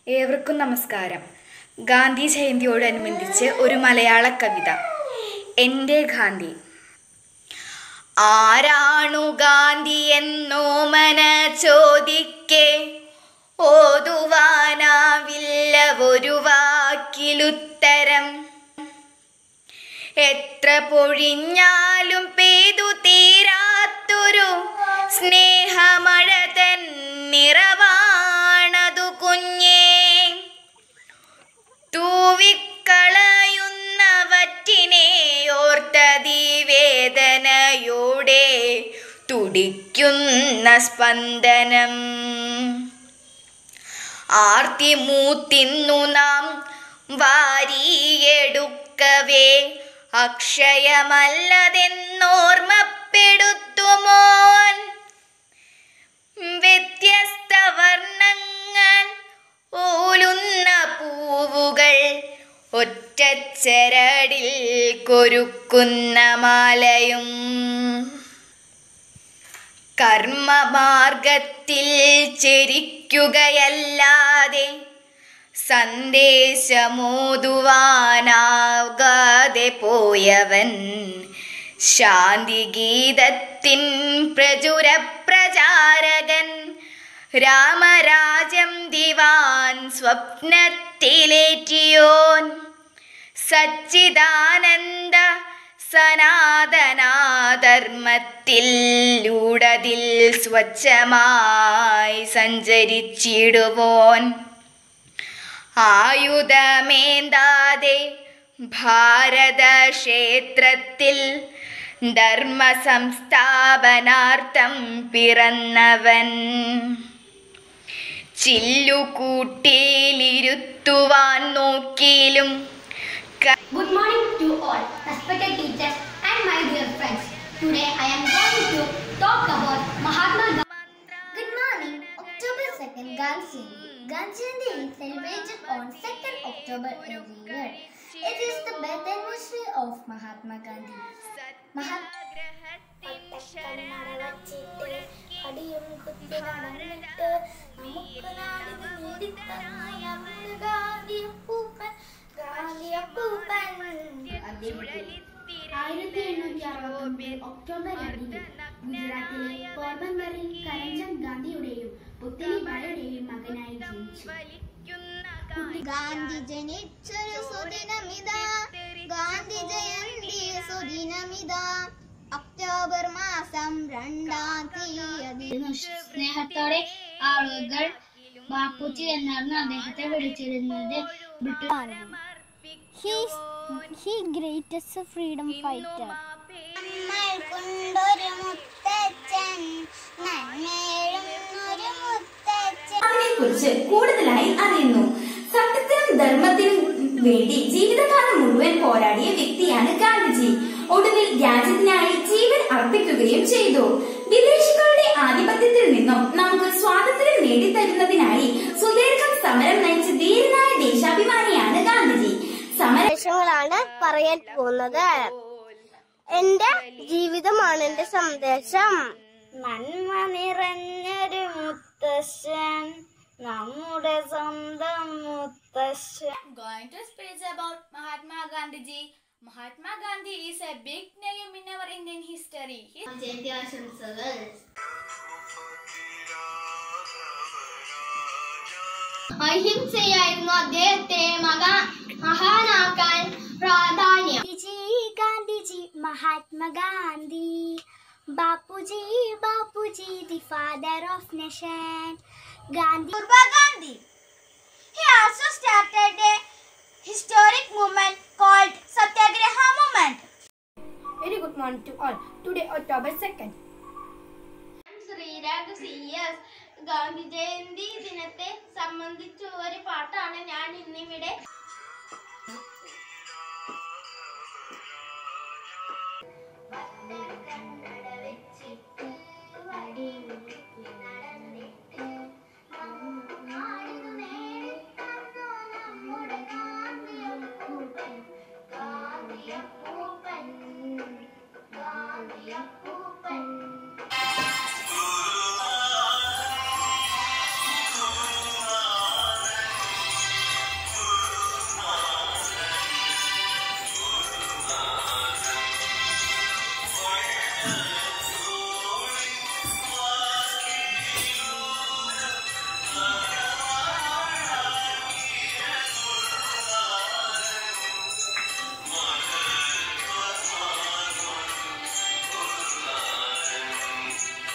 ഏവർക്കും നമസ്കാരം. ഗാന്ധി ജയന്തിയോടനുബന്ധിച്ച് ഒരു മലയാള കവിത. എൻ്റെ ഗാന്ധി. ആരാണു ഗാന്ധി എന്നോമന ചോദിക്കെ, ഓതുവാനാവില്ല ഒരു വാക്കിലുത്തരം. എത്ര പൊഴിഞ്ഞാലും പെയ്തു തീരാത്തൊരു സ്നേഹമഴ തൻ നിറവാണതു കുഞ്ഞേ. തൂവിക്കളയുന്നവറ്റിനെ ഓർത്തതി വേദനയോടെ തുടിക്കുന്ന സ്പന്ദനം. ആർത്തി മൂത്തിന്നു നാം വാരിയെടുക്കവേ അക്ഷയമല്ലതെന്നോർമ്മപ്പെടുത്തുമോൻ. വ്യത്യസ്ത വർണ്ണങ്ങൾ ഓലുന്ന പൂവുകൾ ഒറ്റച്ചരടിൽ കൊരുക്കുന്ന മാലയും. കർമ്മമാർഗത്തിൽ ചരിക്കുകയല്ലാതെ സന്ദേശമോതുവാനാകാതെ പോയവൻ ശാന്തിഗീതത്തിൻ പ്രചുര പ്രചാരകൻ. രാമരാജ്യം ദിവാൻ സ്വപ്നത്തിലേറ്റിയോൻ. സച്ചിദാനന്ദ സനാതനാധർമ്മത്തിൽ ൂടതിൽ സ്വച്ഛമായി സഞ്ചരിച്ചിടുവോൻ. ആയുധമേന്താതെ ഭാരതക്ഷേത്രത്തിൽ ധർമ്മ സംസ്ഥാപനാർത്ഥം പിറന്നവൻ. ചില്ലുകൂട്ടിലിരുത്തുവാൻ നോക്കിയിലും. Good morning to all respected teachers and my dear friends. Today I am going to talk about Mahatma Gandhi. Good morning. October 2nd, Gandhi Jayanti is celebrated on 2nd October every year. It is the birth anniversary of Mahatma Gandhi. October 2 ഗുജറാത്തിലെ പോർബന്തറിൽ കരംചന്ദ് ഗാന്ധിയുടെയും പുത്ലിബായിയുടെയും മകനായി ജനിച്ചു. ഗാന്ധി ജനിച്ചൊരു സുദിനമിതാ, ഗാന്ധി ജയന്തി സുദിനമിതാ, October മാസം 2-ാം തീയതി. സ്നേഹത്തോടെ ആളുകൾ ബാപ്പുജി എന്നാണ് അദ്ദേഹത്തെ വിളിച്ചിരുന്നത്. He greatest freedom fighter. അതിനെക്കുറിച്ച് കൂടുതലായി അറിയുന്നു. സത്യത്തിനും ധർമ്മത്തിനും വേണ്ടി ജീവിതകാലം മുഴുവൻ പോരാടിയ വ്യക്തിയാണ് ഗാന്ധിജി. ഒടുവിൽ രാജ്യത്തിനായി ജീവൻ അർപ്പിക്കുകയും ചെയ്തു. വിദേശികളുടെ ആധിപത്യത്തിൽ നിന്നും നമുക്ക് സ്വാതന്ത്ര്യം നേടിത്തരുന്നതിനായി സുദീർഘം സമരം നയിച്ച ധീരനായ ദേശാഭിമാനിയാണ് ഗാന്ധിജി. സന്ദേശങ്ങളാണ് പറയാൻ പോകുന്നത്. എന്റെ ജീവിതമാണ് എന്റെ സന്ദേശം. നന്മ നിറഞ്ഞൊരു മുത്തശ്ശൻ, നമ്മുടെ സ്വന്തം മുത്തശ്ശൻ. I'm going to speak about Mahatma Gandhi. Mahatma Gandhi is a big name in our Indian history. Jayanti ആശംസകൾ. അഹിംസയായിരുന്നു അദ്ദേഹത്തെ മഹാനാക്കാൻ പ്രാധാന്യം. Gandhiji Mahatma Gandhi, Bapuji the father of nation. Gandhi. He also started a historic movement called Satyagraha movement. Very good morning to all. Today October 2nd. Sreerag CS. Gandhi Jayanti ദിനത്തെ സംബന്ധിച്ച് ഒരു പാട്ടാണ് ഞാൻ ഇന്നിവിടെ